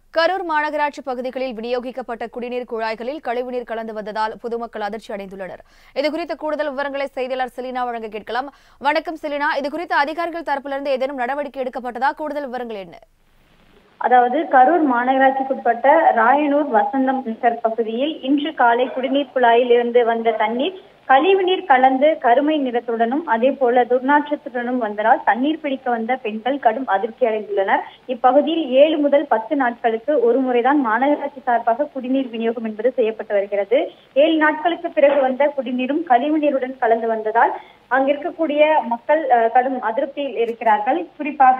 கரூர் மாநகராட்சி பகுதிகளில் விநியோகிக்கப்பட்ட குடிநீர் குழாய்களில் கழிவுநீர் கலந்து வந்ததால் பொதுமக்கள் அதிர்ச்சி அடைந்துள்ளனர். இதுகுறித்த கூடுதல் விவரங்களை செய்தியாளர் செலினா வழங்க கேட்கலாம். வணக்கம் செலினா, இதுகுறித்து அதிகாரிகள் தரப்பிலிருந்து ஏதேனும் நடவடிக்கை எடுக்கப்பட்டதா? கூடுதல் விவரங்கள் என்ன? அதாவது கரூர் மாநகராட்சிக்குட்பட்ட ராயனூர் வசந்தம் நகர் பகுதியில் இன்று காலை குடிநீர் குழாயில் இருந்து வந்த தண்ணீர் கழிவுநீர் கலந்து கருமை நிறத்துடனும் அதே போல துர்நாற்றத்துடனும் வந்ததால் தண்ணீர் பிடிக்க வந்த பெண்கள் கடும் அதிர்ச்சி அடைந்துள்ளனர். இப்பகுதியில் 7 முதல் 10 நாட்களுக்கு ஒரு முறைதான் மாநகராட்சி சார்பாக குடிநீர் விநியோகம் என்பது செய்யப்பட்டு வருகிறது. 7 நாட்களுக்கு பிறகு வந்த குடிநீரும் கழிவுநீருடன் கலந்து வந்ததால் அங்கிருக்கக்கூடிய மக்கள் கடும் அதிருப்தியில் இருக்கிறார்கள். குறிப்பாக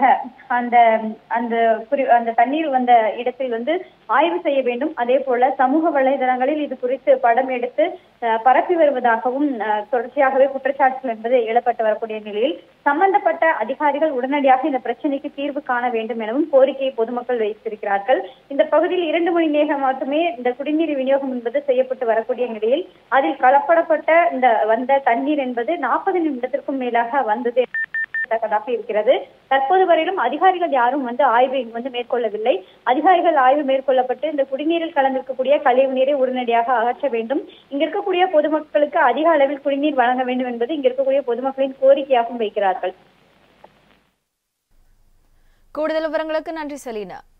அந்த தண்ணீர் வந்த இடத்தில் ஆய்வு செய்ய வேண்டும். அதே போல சமூக வலைதளங்களில் இது குறித்து படம் எடுத்து பரப்பி வருவதாகவும் தொடர்ச்சியாகவே குற்றச்சாட்டுகள் என்பது எழப்பட்டு வரக்கூடிய நிலையில் சம்பந்தப்பட்ட அதிகாரிகள் உடனடியாக இந்த பிரச்சனைக்கு தீர்வு காண வேண்டும் எனவும் கோரிக்கையை பொதுமக்கள் வைத்திருக்கிறார்கள். இந்த பகுதியில் 2 மணி நேரம் மட்டுமே இந்த குடிநீர் விநியோகம் என்பது செய்யப்பட்டு வரக்கூடிய நிலையில் அதில் கலப்படப்பட்ட இந்த வந்த தண்ணீர் என்பது 40 நிமிடத்திற்கும் மேலாக வந்தது இருக்கிறது. தற்போது வரையிலும் அதிகாரிகள் யாரும் ஆய்வை மேற்கொள்ளவில்லை. அதிகாரிகள் ஆய்வு மேற்கொள்ளப்பட்டு இந்த குடிநீரில் கலந்திருக்கக்கூடிய கழிவு நீரை உடனடியாக அகற்ற வேண்டும். இங்க இருக்கக்கூடிய பொதுமக்களுக்கு அதிக அளவில் குடிநீர் வழங்க வேண்டும் என்பது இங்க இருக்கக்கூடிய பொதுமக்களின் கோரிக்கையாகவும் வைக்கிறார்கள். கூடுதல் விவரங்களுக்கு நன்றி செலினா.